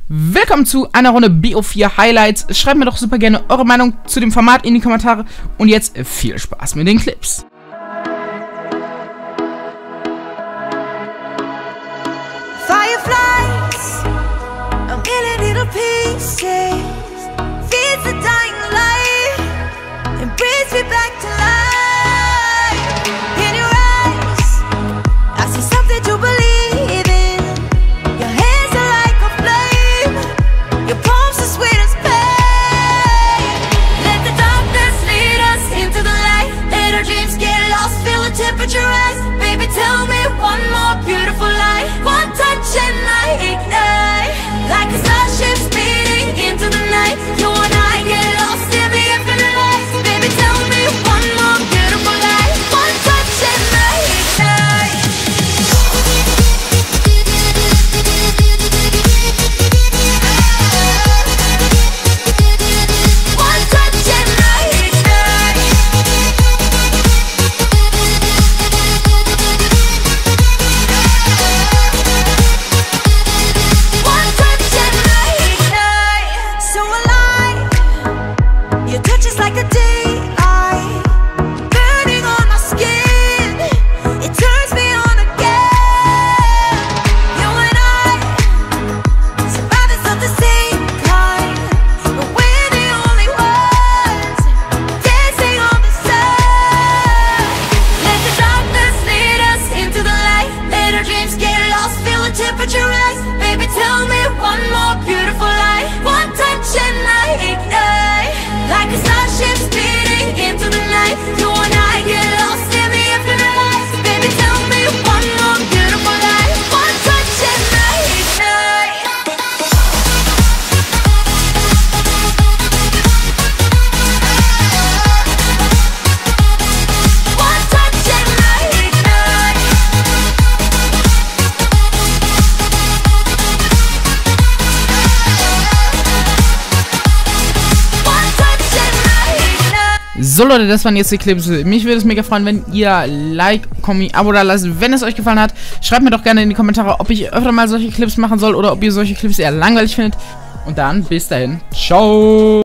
Willkommen zu einer Runde BO4 Highlights. Schreibt mir doch super gerne eure Meinung zu dem Format in die Kommentare. Und jetzt viel Spaß mit den Clips. Fireflies, a million little pieces, feeds the dying light and brings me back to life. In your eyes, I see something to believe in. Your hands are like a flame, your palms are sweet as pain. Let the darkness lead us into the light. Let our dreams get lost, feel the temperature rise. Baby, tell me one more beautiful lie. One touch and I ignite, like a starship speeding into the night. You and I get lost in the infinite light. Baby, tell me one more beautiful lie. One touch and I ignite. One touch and I ignite. One touch and I ignite. So alive, your touch is like a daylight, burning on my skin. It turns me on again. You and I, survivors of the same kind, but we're the only ones dancing on the sun. Let the darkness lead us into the light. Let our dreams get lost, feel the temperature rise. Baby, tell me one more beautiful lie. One touch and I ignite, like a starship speeding into the night. You and I get lost in the infinite light. Baby, tell me one more beautiful lie. One touch and I ignite. One touch and I ignite. One touch and I ignite. So Leute, das waren jetzt die Clips. Mich würde es mega freuen, wenn ihr Like, Kommi, Abo da lasst, wenn es euch gefallen hat. Schreibt mir doch gerne in die Kommentare, ob ich öfter mal solche Clips machen soll oder ob ihr solche Clips eher langweilig findet. Und dann bis dahin. Ciao!